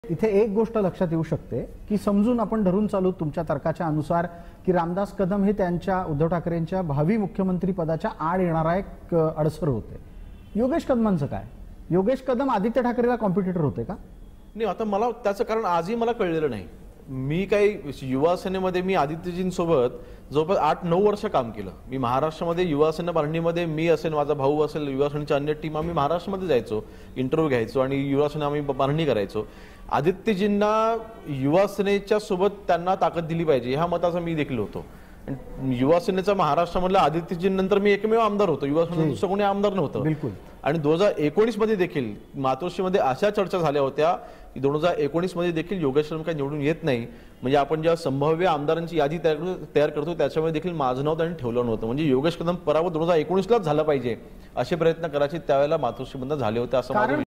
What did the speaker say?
इथे एक गोष्ट लक्षात येऊ शकते की समजून आपण धरून चालू तुमच्या तर्काच्या अनुसार की रामदास कदम हे त्यांच्या उद्धव ठाकरेंच्या भावी मुख्यमंत्री पदाच्या आड येणारा एक अडसर होते। योगेश कदमांचं काय? योगेश कदम आदित्य ठाकरेला कॉम्पिटिटर होते का? नाही, आता मला त्याचं कारण आजही मला कळलेलं नाही। मी काही युवा सेनेमध्ये मी आदित्यजींसोबत जवळपास 8-9 वर्ष काम केलं। मी महाराष्ट्रामध्ये युवा सेना बांधणीमध्ये मी असेल, माझा भाऊ असेल, युवा सेनेच्या अन्य टीम आम्ही महाराष्ट्रामध्ये जायचो, इंटरव्ह्यू घ्यायचो आणि युवा सेना आम्ही बांधणी करायचो। आदित्यजींना युवा सेनेच्या सोबत त्यांना ताकद दिली पाहिजे ह्या मताचा मी देखील होतो। युवा सेनेचा महाराष्ट्रामधला आदित्यजींनंतर मी एकमेव आमदार होतो, युवा सेनेचं कोणी आमदार नव्हतं। बिलकुल। आणि 2019 मध्ये देखील मातोश्रीमध्ये अशा चर्चा झाल्या होत्या की 2019 मध्ये देखील योगेश कदम काही निवडून येत नाही, म्हणजे आपण ज्या संभाव्य आमदारांची यादी तयार करतो त्याच्यामध्ये देखील माझं नाव त्यांनी ठेवलं नव्हतं। म्हणजे योगेश कदम पराभव 2019लाच झाला पाहिजे असे प्रयत्न करायचे त्यावेळेला मातोश्रीमधून झाले होते असं